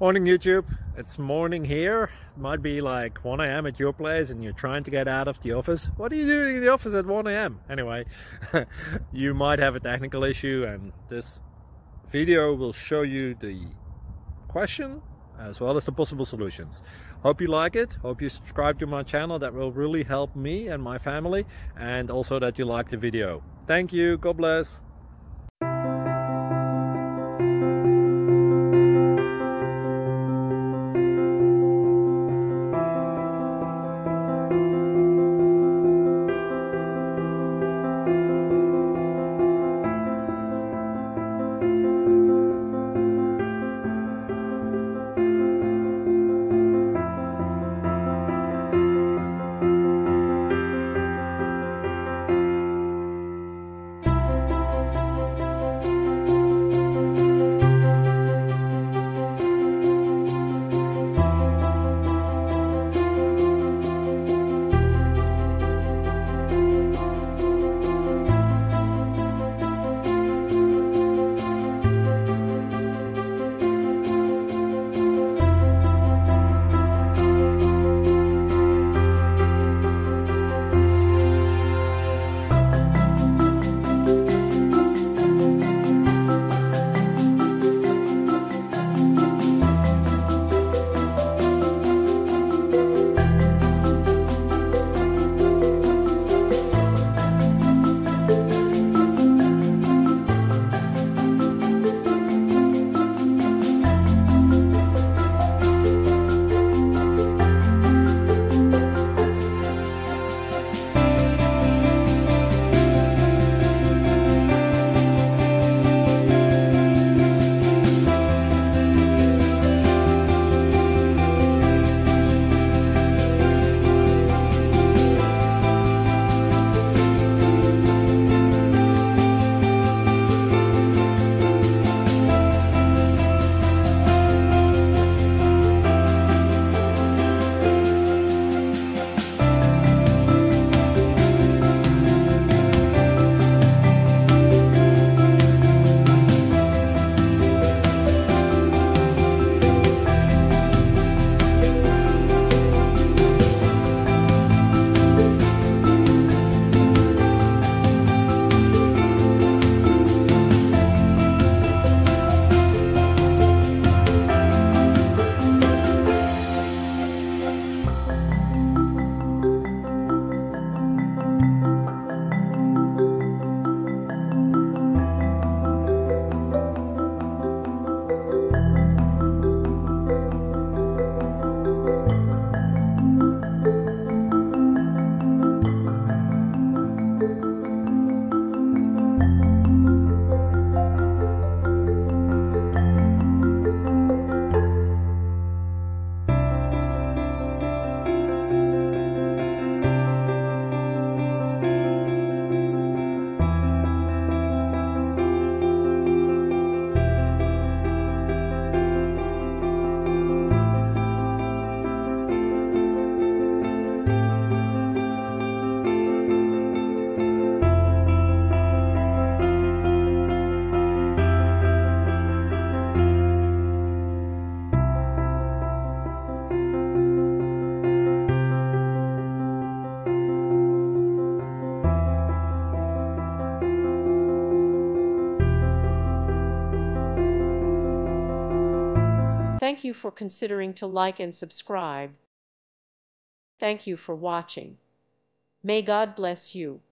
Morning YouTube, it's morning here. It might be like 1 a.m. at your place and you're trying to get out of the office. What are you doing in the office at 1 a.m? Anyway, you might have a technical issue and this video will show you the question as well as the possible solutions. Hope you like it, hope you subscribe to my channel. That will really help me and my family, and also that you like the video. Thank you, God bless. Thank you for considering to like and subscribe. Thank you for watching. May God bless you.